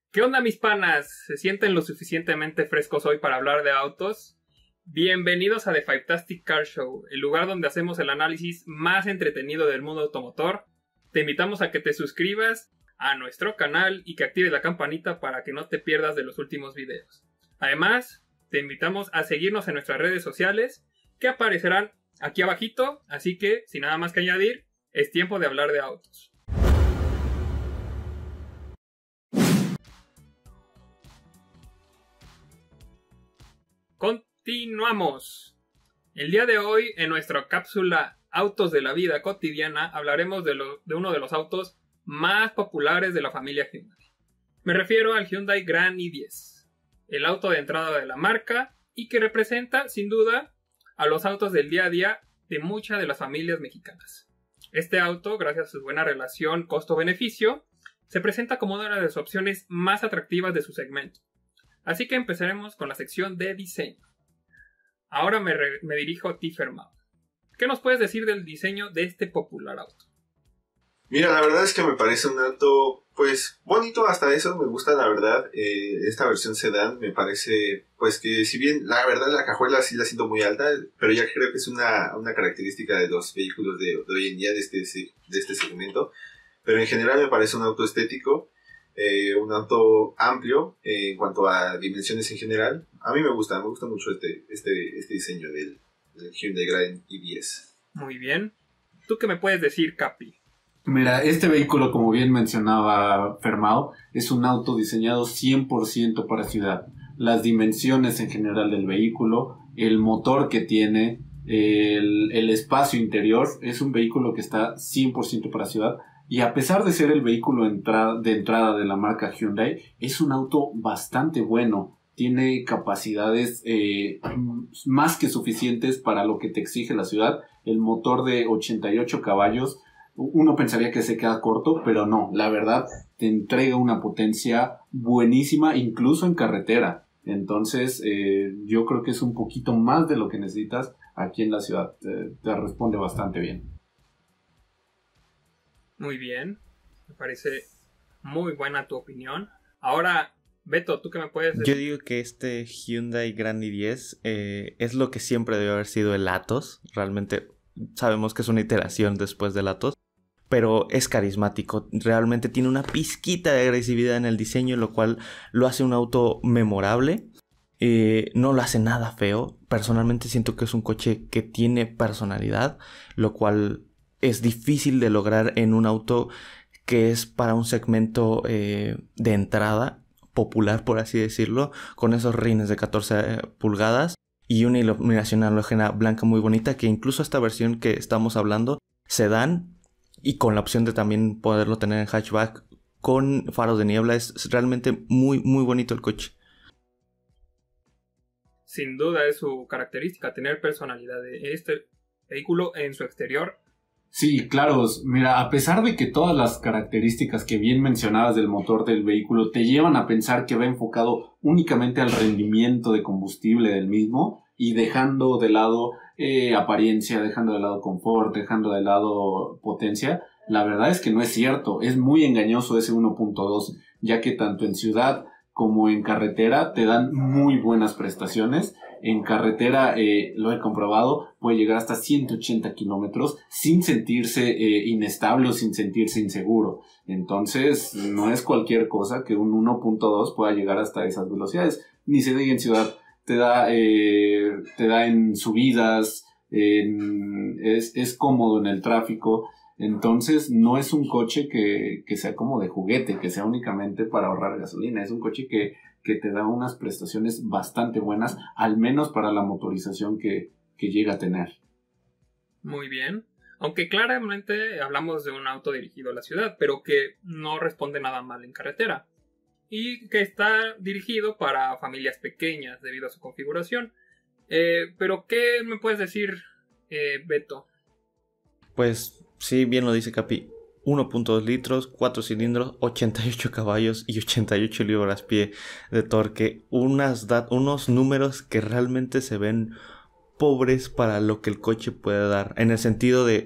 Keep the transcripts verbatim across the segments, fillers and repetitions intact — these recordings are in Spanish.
¿Qué onda, mis panas? ¿Se sienten lo suficientemente frescos hoy para hablar de autos? Bienvenidos a The Fivetastic Car Show, el lugar donde hacemos el análisis más entretenido del mundo automotor. Te invitamos a que te suscribas a nuestro canal y que actives la campanita para que no te pierdas de los últimos videos. Además, te invitamos a seguirnos en nuestras redes sociales que aparecerán aquí abajito, así que, sin nada más que añadir, es tiempo de hablar de autos. Continuamos. El día de hoy, en nuestra cápsula Autos de la Vida Cotidiana, hablaremos de, lo, de uno de los autos más populares de la familia Hyundai. Me refiero al Hyundai Grand i diez, el auto de entrada de la marca y que representa, sin duda, a los autos del día a día de muchas de las familias mexicanas. Este auto, gracias a su buena relación costo-beneficio, se presenta como una de las opciones más atractivas de su segmento. Así que empezaremos con la sección de diseño. Ahora me, re- me dirijo a ti, Fermao. ¿Qué nos puedes decir del diseño de este popular auto? Mira, la verdad es que me parece un auto, pues, bonito hasta eso, me gusta la verdad. Eh, esta versión sedán me parece, pues, que si bien la verdad la cajuela sí la siento muy alta, pero ya creo que es una, una característica de los vehículos de, de hoy en día, de este, de este segmento. Pero en general me parece un auto estético. Eh, un auto amplio eh, en cuanto a dimensiones en general. A mí me gusta, me gusta mucho este, este, este diseño del, del Hyundai Grand i diez. Muy bien. ¿Tú qué me puedes decir, Capi? Mira, este vehículo, como bien mencionaba Fermao, es un auto diseñado cien por ciento para ciudad. Las dimensiones en general del vehículo, el motor que tiene, el, el espacio interior, es un vehículo que está cien por ciento para ciudad. Y a pesar de ser el vehículo entra- de entrada de la marca Hyundai, es un auto bastante bueno. Tiene capacidades eh, más que suficientes para lo que te exige la ciudad. El motor de ochenta y ocho caballos, uno pensaría que se queda corto, pero no. La verdad, te entrega una potencia buenísima, incluso en carretera. Entonces, eh, yo creo que es un poquito más de lo que necesitas aquí en la ciudad. Te, te responde bastante bien. Muy bien. Me parece muy buena tu opinión. Ahora, Beto, ¿tú qué me puedes decir? Yo digo que este Hyundai Grand i diez eh, es lo que siempre debió haber sido el Atos. Realmente sabemos que es una iteración después del Atos, pero es carismático. Realmente tiene una pizquita de agresividad en el diseño, lo cual lo hace un auto memorable. Eh, no lo hace nada feo. Personalmente siento que es un coche que tiene personalidad, lo cual es difícil de lograr en un auto que es para un segmento eh, de entrada popular, por así decirlo, con esos rines de catorce pulgadas y una iluminación halógena blanca muy bonita, que incluso esta versión que estamos hablando, sedán, y con la opción de también poderlo tener en hatchback con faros de niebla, es realmente muy muy bonito el coche. Sin duda es su característica, tener personalidad de este vehículo en su exterior. Sí, claro. Mira, a pesar de que todas las características que bien mencionabas del motor del vehículo te llevan a pensar que va enfocado únicamente al rendimiento de combustible del mismo y dejando de lado eh, apariencia, dejando de lado confort, dejando de lado potencia, la verdad es que no es cierto. Es muy engañoso ese uno punto dos, ya que tanto en ciudad como en carretera te dan muy buenas prestaciones. En carretera, eh, lo he comprobado, puede llegar hasta ciento ochenta kilómetros sin sentirse eh, inestable o sin sentirse inseguro. Entonces, no es cualquier cosa que un uno punto dos pueda llegar hasta esas velocidades. Ni se diga en ciudad, te da, eh, te da en subidas, en, es, es cómodo en el tráfico. Entonces, no es un coche que, que sea como de juguete, que sea únicamente para ahorrar gasolina. Es un coche que que te da unas prestaciones bastante buenas, al menos para la motorización que, que llega a tener. Muy bien. Aunque claramente hablamos de un auto dirigido a la ciudad, pero que no responde nada mal en carretera. Y que está dirigido para familias pequeñas debido a su configuración. Eh, pero, ¿qué me puedes decir, eh, Beto? Pues sí, bien lo dice Capi. uno punto dos litros, cuatro cilindros, ochenta y ocho caballos y ochenta y ocho libras-pie de torque. Unas dat- unos números que realmente se ven pobres para lo que el coche puede dar. En el sentido de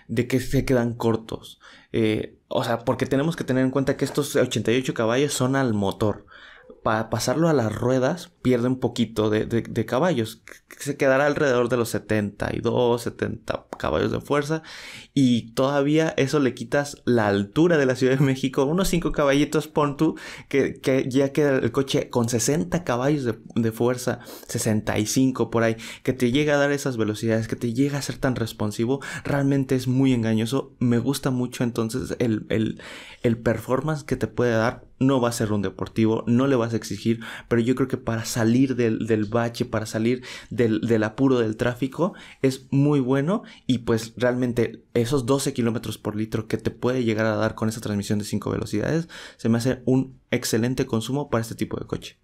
de que se quedan cortos. Eh, o sea, porque tenemos que tener en cuenta que estos ochenta y ocho caballos son al motor. Para pasarlo a las ruedas pierde un poquito de, de, de caballos. Se quedará alrededor de los setenta y dos, setenta caballos de fuerza. Y todavía eso le quitas la altura de la Ciudad de México. Unos cinco caballitos, pon tú, que, que ya queda el coche con sesenta caballos de, de fuerza, sesenta y cinco por ahí. Que te llega a dar esas velocidades, que te llega a ser tan responsivo. Realmente es muy engañoso. Me gusta mucho entonces el, el, el performance que te puede dar. No va a ser un deportivo, no le vas a exigir, pero yo creo que para salir del, del bache, para salir del, del apuro del tráfico, es muy bueno. Y pues realmente esos doce kilómetros por litro que te puede llegar a dar con esa transmisión de cinco velocidades, se me hace un excelente consumo para este tipo de coche.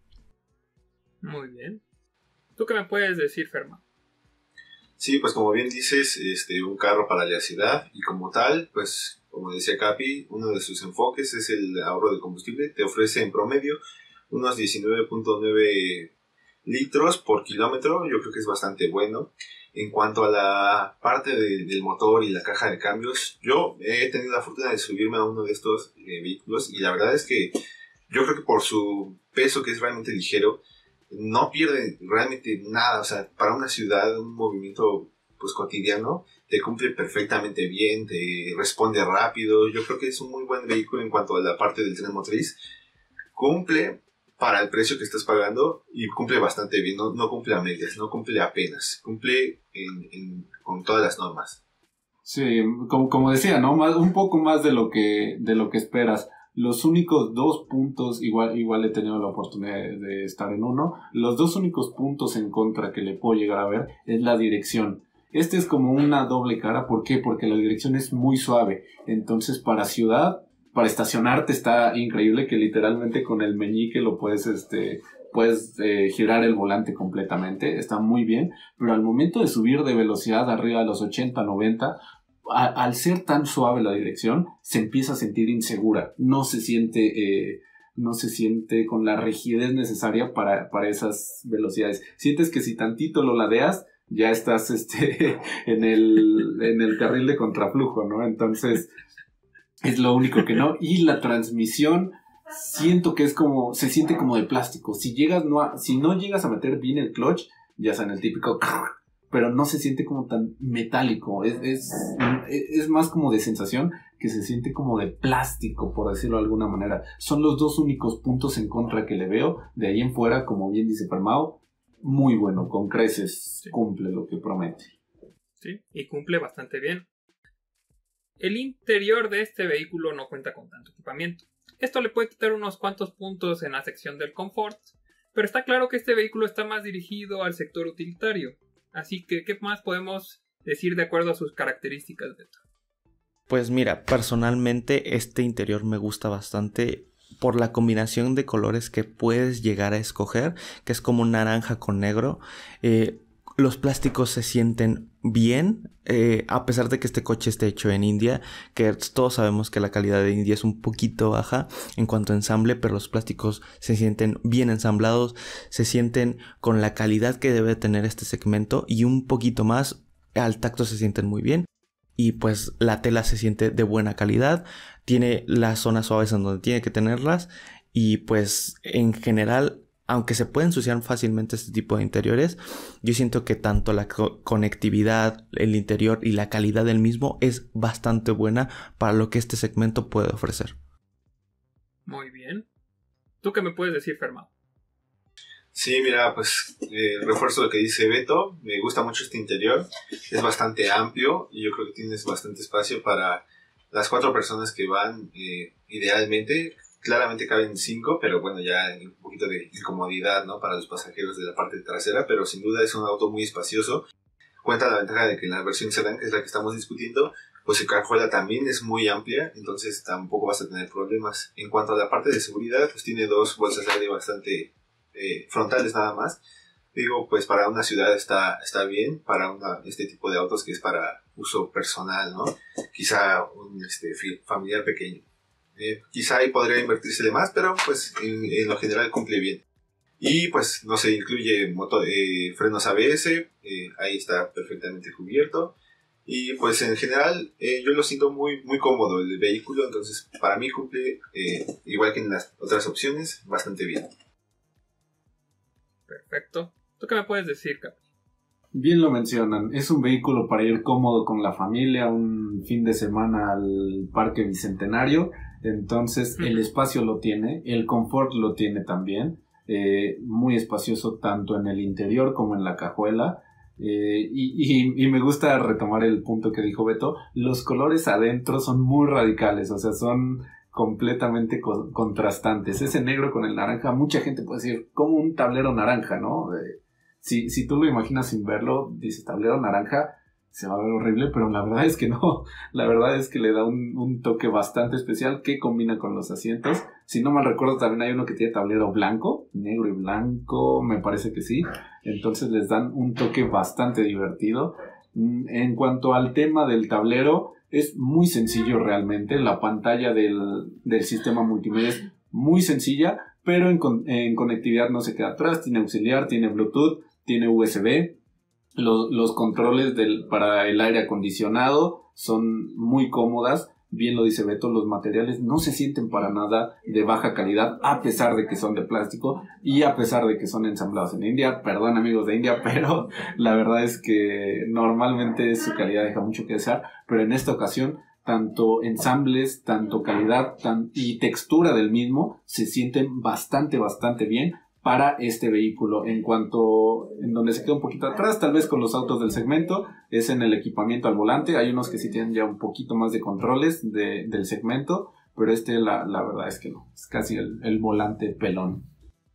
Muy bien. ¿Tú qué me puedes decir, Ferma? Sí, pues como bien dices, este, un carro para la ciudad, y como tal, pues como decía Capi, uno de sus enfoques es el ahorro de combustible. Te ofrece en promedio unos diecinueve punto nueve litros por kilómetro. Yo creo que es bastante bueno. En cuanto a la parte de, del motor y la caja de cambios, yo he tenido la fortuna de subirme a uno de estos eh, vehículos, y la verdad es que yo creo que por su peso, que es realmente ligero, no pierde realmente nada. O sea, para una ciudad, un movimiento pues cotidiano, te cumple perfectamente bien, te responde rápido. Yo creo que es un muy buen vehículo en cuanto a la parte del tren motriz. Cumple para el precio que estás pagando, y cumple bastante bien. No, no cumple a medias, no cumple apenas, cumple en, en, con todas las normas. Sí, como, como decía, ¿no? Más, un poco más de lo que, de lo que esperas. Los únicos dos puntos, igual, igual he tenido la oportunidad de, de estar en uno, los dos únicos puntos en contra que le puedo llegar a ver es la dirección. Este es como una doble cara. ¿Por qué? Porque la dirección es muy suave. Entonces, para ciudad, para estacionarte está increíble, que literalmente con el meñique lo puedes, este, puedes eh, girar el volante completamente. Está muy bien. Pero al momento de subir de velocidad arriba de los ochenta, noventa, a, al ser tan suave la dirección, se empieza a sentir insegura. No se siente... Eh, no se siente con la rigidez necesaria para, para esas velocidades. Sientes que si tantito lo ladeas, ya estás este en el en el carril de contraflujo, ¿no? Entonces es lo único que no. Y la transmisión siento que es como, se siente como de plástico. Si llegas no a, si no llegas a meter bien el clutch, ya sea en el típico, pero no se siente como tan metálico. Es, es, es más como de sensación, que se siente como de plástico, por decirlo de alguna manera. Son los dos únicos puntos en contra que le veo. De ahí en fuera, como bien dice Permao, muy bueno, con creces, sí. Cumple lo que promete. Sí, y cumple bastante bien. El interior de este vehículo no cuenta con tanto equipamiento. Esto le puede quitar unos cuantos puntos en la sección del confort, pero está claro que este vehículo está más dirigido al sector utilitario. Así que, ¿qué más podemos decir de acuerdo a sus características, Beto? Pues mira, personalmente este interior me gusta bastante por la combinación de colores que puedes llegar a escoger, que es como naranja con negro. Eh, los plásticos se sienten bien, eh, a pesar de que este coche esté hecho en India, que todos sabemos que la calidad de India es un poquito baja en cuanto a ensamble, pero los plásticos se sienten bien ensamblados, se sienten con la calidad que debe tener este segmento y un poquito más. Al tacto se sienten muy bien. Y pues la tela se siente de buena calidad, tiene las zonas suaves en donde tiene que tenerlas, y pues en general, aunque se puede ensuciar fácilmente este tipo de interiores, yo siento que tanto la co- conectividad, el interior y la calidad del mismo es bastante buena para lo que este segmento puede ofrecer. Muy bien. ¿Tú qué me puedes decir, Fermao? Sí, mira, pues eh, refuerzo lo que dice Beto. Me gusta mucho este interior. Es bastante amplio y yo creo que tienes bastante espacio para las cuatro personas que van. Eh, idealmente, claramente caben cinco, pero bueno, ya hay un poquito de incomodidad, ¿no?, para los pasajeros de la parte trasera, pero sin duda es un auto muy espacioso. Cuenta la ventaja de que en la versión sedán, que es la que estamos discutiendo, pues el cajuela también es muy amplia, entonces tampoco vas a tener problemas. En cuanto a la parte de seguridad, pues tiene dos bolsas de aire bastante Eh, frontales nada más. Digo, pues para una ciudad está, está bien, para una, este tipo de autos que es para uso personal, ¿no? Quizá un este, familiar pequeño. Eh, quizá ahí podría invertirse de más, pero pues en, en lo general cumple bien. Y pues no se incluye motor, eh, frenos A B S, eh, ahí está perfectamente cubierto. Y pues en general eh, yo lo siento muy, muy cómodo el vehículo, entonces para mí cumple, eh, igual que en las otras opciones, bastante bien. Perfecto. ¿Tú qué me puedes decir, Capi? Bien lo mencionan, es un vehículo para ir cómodo con la familia, un fin de semana al Parque Bicentenario, entonces el espacio lo tiene, el confort lo tiene también, eh, muy espacioso tanto en el interior como en la cajuela, eh, y, y, y me gusta retomar el punto que dijo Beto, los colores adentro son muy radicales, o sea, son completamente co- contrastantes, ese negro con el naranja, mucha gente puede decir, como un tablero naranja, ¿no? Eh, Si, si tú lo imaginas sin verlo, dices tablero naranja, se va a ver horrible, pero la verdad es que no. La verdad es que le da un, un toque bastante especial que combina con los asientos. Si no mal recuerdo, también hay uno que tiene tablero blanco, negro y blanco, me parece que sí. Entonces les dan un toque bastante divertido. En cuanto al tema del tablero, es muy sencillo realmente. La pantalla del, del sistema multimedia es muy sencilla, pero en, con, en conectividad no se queda atrás. Tiene auxiliar, tiene Bluetooth, tiene U S B, los, los controles del, para el aire acondicionado son muy cómodas, bien lo dice Beto, los materiales no se sienten para nada de baja calidad, a pesar de que son de plástico y a pesar de que son ensamblados en India, perdón amigos de India, pero la verdad es que normalmente su calidad deja mucho que desear, pero en esta ocasión tanto ensambles, tanto calidad tan, y textura del mismo se sienten bastante, bastante bien para este vehículo. En cuanto, en donde se queda un poquito atrás, tal vez con los autos del segmento, es en el equipamiento al volante. Hay unos que sí tienen ya un poquito más de controles de, del segmento, pero este la, la verdad es que no, es casi el, el volante pelón.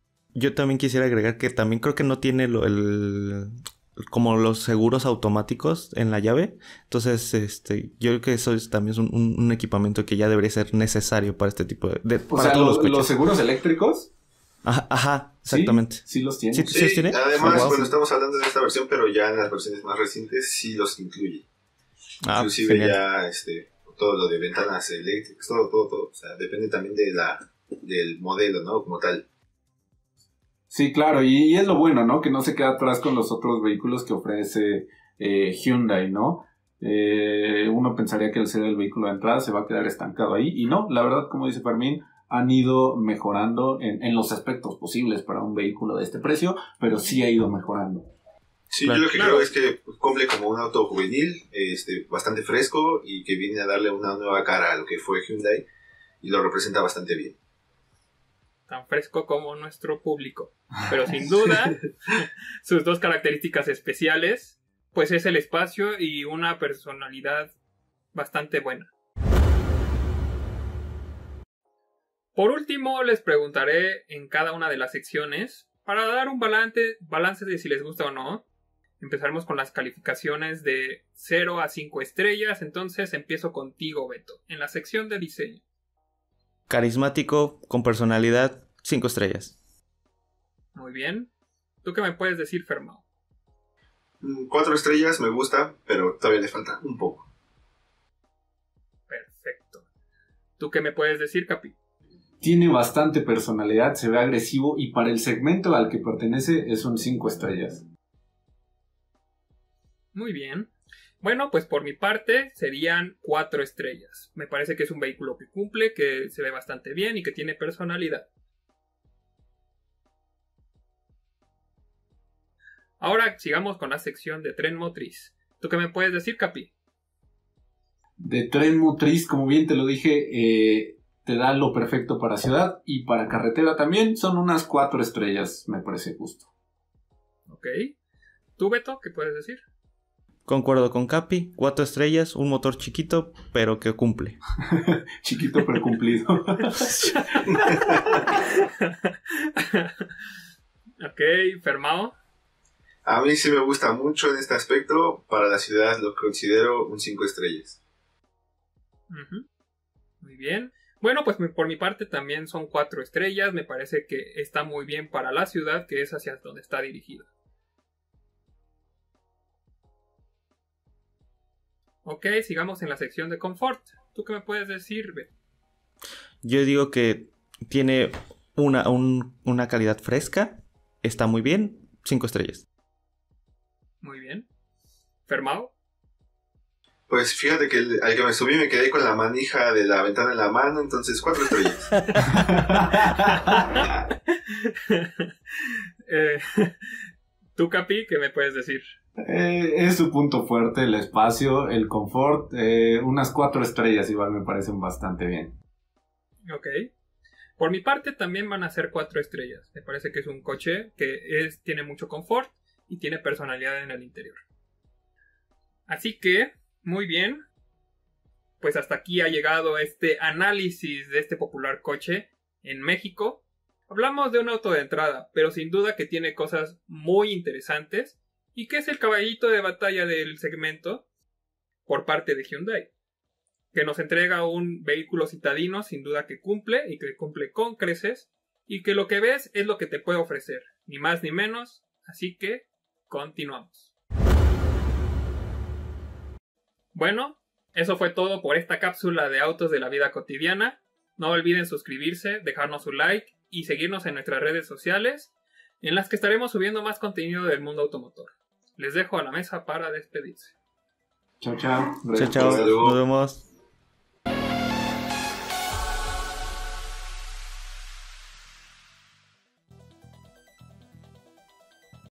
Yo también quisiera agregar que también creo que no tiene lo, el... como los seguros automáticos en la llave. Entonces, este, yo creo que eso es también es un, un, un equipamiento que ya debería ser necesario para este tipo de... de o para sea, todos lo, los coches. los seguros eléctricos. Ajá, ajá, exactamente. Sí, sí los tiene. ¿Sí, Sí, sí los tiene? además, Oh, wow. bueno, estamos hablando de esta versión, pero ya en las versiones más recientes sí los incluye. Ah, Inclusive genial. ya este, todo lo de ventanas eléctricas, todo, todo, todo. O sea, depende también de la, del modelo, ¿no? Como tal. Sí, claro, y, y es lo bueno, ¿no? Que no se queda atrás con los otros vehículos que ofrece eh, Hyundai, ¿no? Eh, uno pensaría que al ser el vehículo de entrada se va a quedar estancado ahí, y no, la verdad, como dice Fermín, han ido mejorando en, en los aspectos posibles para un vehículo de este precio, pero sí ha ido mejorando. Sí, Claro. yo lo que Claro. creo es que cumple como un auto juvenil, este, bastante fresco y que viene a darle una nueva cara a lo que fue Hyundai y lo representa bastante bien. Tan fresco como nuestro público. Pero sin duda, sus dos características especiales, pues es el espacio y una personalidad bastante buena. Por último, les preguntaré en cada una de las secciones, para dar un balance, balance de si les gusta o no. Empezaremos con las calificaciones de cero a cinco estrellas, entonces empiezo contigo, Beto, en la sección de diseño. Carismático, con personalidad, cinco estrellas. Muy bien. ¿Tú qué me puedes decir, Fermao? Mm, Cuatro estrellas me gusta, pero todavía le falta un poco. Perfecto. ¿Tú qué me puedes decir, Capi? Tiene bastante personalidad, se ve agresivo y para el segmento al que pertenece es un cinco estrellas. Muy bien. Bueno, pues por mi parte serían cuatro estrellas. Me parece que es un vehículo que cumple, que se ve bastante bien y que tiene personalidad. Ahora sigamos con la sección de tren motriz. ¿Tú qué me puedes decir, Capi? De tren motriz, como bien te lo dije, eh, te da lo perfecto para ciudad y para carretera también. Son unas cuatro estrellas, me parece justo. Ok. ¿Tú, Beto, qué puedes decir? Concuerdo con Capi, cuatro estrellas, un motor chiquito, pero que cumple. Chiquito pero cumplido. Ok, Fermao. A mí sí me gusta mucho en este aspecto. Para la ciudad lo considero un cinco estrellas. Uh-huh. Muy bien. Bueno, pues por mi parte también son cuatro estrellas. Me parece que está muy bien para la ciudad, que es hacia donde está dirigida. Ok, sigamos en la sección de confort. ¿Tú qué me puedes decir, Beto? Yo digo que tiene una, un- una calidad fresca, está muy bien, cinco estrellas. Muy bien. ¿Fermao? Pues fíjate que el- al que me subí me quedé con la manija de la ventana en la mano, entonces cuatro estrellas. Eh, Tú, Capi, ¿qué me puedes decir? Eh, es su punto fuerte, el espacio, el confort. Eh, unas cuatro estrellas igual me parecen bastante bien. Ok. Por mi parte también van a ser cuatro estrellas. Me parece que es un coche que es, tiene mucho confort y tiene personalidad en el interior. Así que, muy bien. Pues hasta aquí ha llegado este análisis de este popular coche en México. Hablamos de un auto de entrada, pero sin duda que tiene cosas muy interesantes y que es el caballito de batalla del segmento por parte de Hyundai, que nos entrega un vehículo citadino sin duda que cumple y que cumple con creces y que lo que ves es lo que te puede ofrecer, ni más ni menos, así que continuamos. Bueno, eso fue todo por esta cápsula de autos de la vida cotidiana. No olviden suscribirse, dejarnos su like y seguirnos en nuestras redes sociales, en las que estaremos subiendo más contenido del mundo automotor. Les dejo a la mesa para despedirse. Chao, chao. Chao, chao. Hasta luego. Nos vemos.